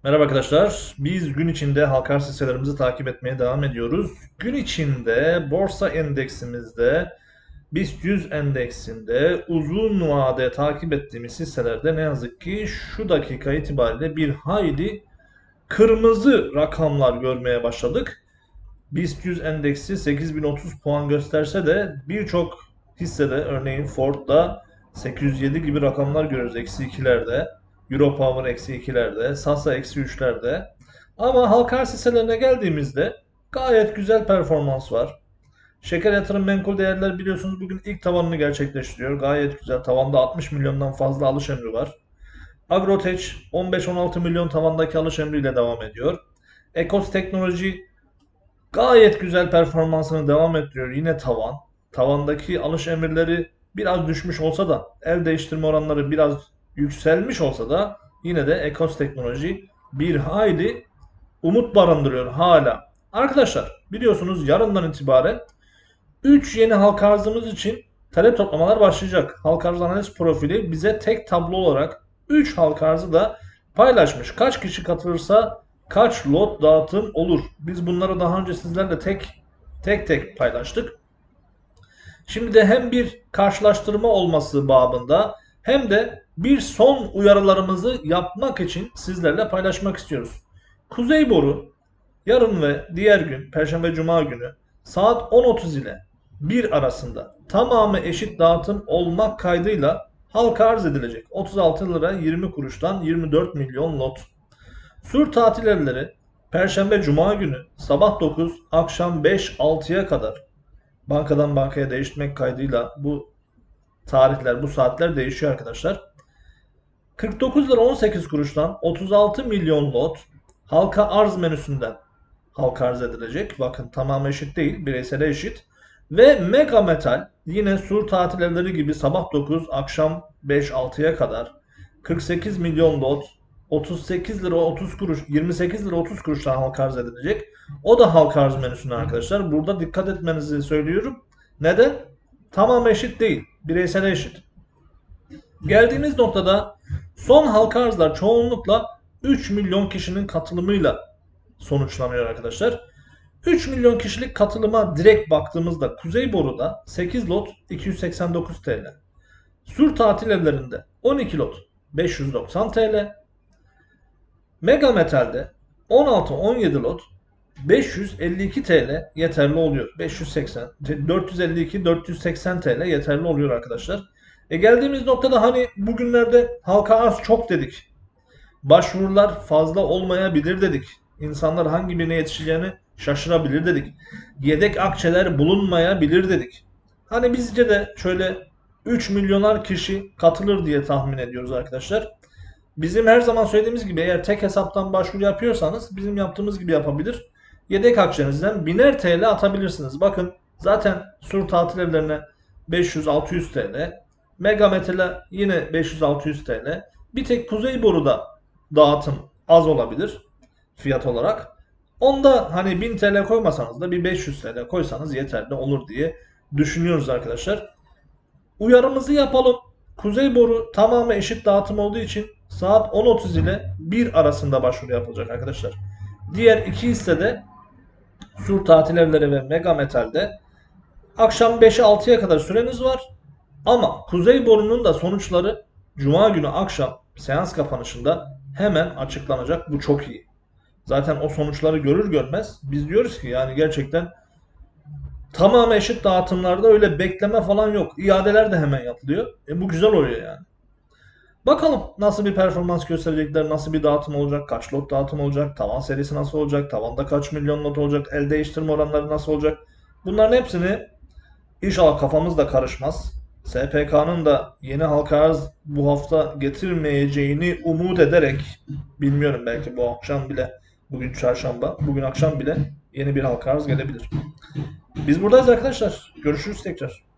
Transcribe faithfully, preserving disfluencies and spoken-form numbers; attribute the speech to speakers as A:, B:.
A: Merhaba arkadaşlar. Biz gün içinde halka arz hisselerimizi takip etmeye devam ediyoruz. Gün içinde borsa endeksimizde, BIST yüz endeksinde uzun vade takip ettiğimiz hisselerde ne yazık ki şu dakika itibariyle bir hayli kırmızı rakamlar görmeye başladık. BIST yüz endeksi sekiz bin otuz puan gösterse de birçok hissede örneğin Ford'da sekiz yüz yedi gibi rakamlar görüyoruz eksi ikilerde. Europower eksi ikilerde, Sasa eksi üçlerde. Ama halka arz hisselerine geldiğimizde gayet güzel performans var. Şeker Yatırım Menkul Değerler biliyorsunuz bugün ilk tavanını gerçekleştiriyor. Gayet güzel. Tavanda altmış milyondan fazla alış emri var. Agrotech on beş on altı milyon tavandaki alış emriyle devam ediyor. Ekos Teknoloji gayet güzel performansını devam ettiriyor. Yine tavan. Tavandaki alış emirleri biraz düşmüş olsa da el değiştirme oranları biraz yükselmiş olsa da yine de Ekos Teknoloji bir hayli umut barındırıyor hala. Arkadaşlar biliyorsunuz yarından itibaren üç yeni halka arzımız için talep toplamalar başlayacak. Halka arz analiz profili bize tek tablo olarak üç halka arzı da paylaşmış. Kaç kişi katılırsa kaç lot dağıtım olur. Biz bunları daha önce sizlerle tek tek tek paylaştık. Şimdi de hem bir karşılaştırma olması babında hem de bir son uyarılarımızı yapmak için sizlerle paylaşmak istiyoruz. Kuzey Boru yarın ve diğer gün Perşembe Cuma günü saat on otuz ile bir arasında tamamı eşit dağıtım olmak kaydıyla halka arz edilecek. otuz altı lira yirmi kuruştan yirmi dört milyon lot. Sur tatil evleri Perşembe Cuma günü sabah dokuz akşam beş altıya kadar bankadan bankaya değişmek kaydıyla bu tarihler bu saatler değişiyor arkadaşlar. kırk dokuz lira on sekiz kuruştan otuz altı milyon lot halka arz menüsünden halka arz edilecek. Bakın tamamı eşit değil, bireysel eşit. Ve Mega Metal yine sur tatil evleri gibi sabah dokuz akşam beş altıya kadar kırk sekiz milyon lot otuz sekiz lira otuz kuruş yirmi sekiz lira otuz kuruştan halka arz edilecek. O da halka arz menüsünden arkadaşlar. Burada dikkat etmenizi söylüyorum. Neden? Tamamı eşit değil. Bireysel eşit. Geldiğimiz noktada son halka arzlar çoğunlukla üç milyon kişinin katılımıyla sonuçlanıyor arkadaşlar. üç milyon kişilik katılıma direkt baktığımızda Kuzey Boru'da sekiz lot iki yüz seksen dokuz T L. Sur tatil evlerinde on iki lot beş yüz doksan T L. Mega Metal'de on altı on yedi lot beş yüz elli iki T L yeterli oluyor. beş yüz seksen, dört yüz elli iki dört yüz seksen T L yeterli oluyor arkadaşlar. E geldiğimiz noktada hani bugünlerde halka arz çok dedik. Başvurular fazla olmayabilir dedik. İnsanlar hangi birine yetişeceğini şaşırabilir dedik. Yedek akçeler bulunmayabilir dedik. Hani bizce de şöyle üç milyonar kişi katılır diye tahmin ediyoruz arkadaşlar. Bizim her zaman söylediğimiz gibi eğer tek hesaptan başvuru yapıyorsanız bizim yaptığımız gibi yapabilir. Yedek akçenizden biner T L atabilirsiniz. Bakın zaten sur tatil evlerine beş yüz altı yüz T L. Mega Metal'e yine beş yüz altı yüz T L. Bir tek Kuzey Boru'da dağıtım az olabilir fiyat olarak. Onda hani bin T L koymasanız da bir beş yüz T L koysanız yeterli olur diye düşünüyoruz arkadaşlar. Uyarımızı yapalım. Kuzey Boru tamamı eşit dağıtım olduğu için saat on otuz ile bir arasında başvuru yapılacak arkadaşlar. Diğer iki hissede Sur Tatil Evleri ve Mega Metal'de akşam beşe altıya kadar süreniz var. Ama Kuzey Boru'nun da sonuçları Cuma günü akşam seans kapanışında hemen açıklanacak. Bu çok iyi. Zaten o sonuçları görür görmez biz diyoruz ki yani gerçekten tamamı eşit dağıtımlarda öyle bekleme falan yok. İadeler de hemen yapılıyor. E bu güzel oluyor yani. Bakalım nasıl bir performans gösterecekler, nasıl bir dağıtım olacak, kaç lot dağıtım olacak, tavan serisi nasıl olacak, tavanda kaç milyon lot olacak, el değiştirme oranları nasıl olacak. Bunların hepsini inşallah kafamız da karışmaz. S P K'nın da yeni halka arz bu hafta getirmeyeceğini umut ederek bilmiyorum belki bu akşam bile bugün çarşamba bugün akşam bile yeni bir halka arz gelebilir. Biz buradayız arkadaşlar. Görüşürüz tekrar.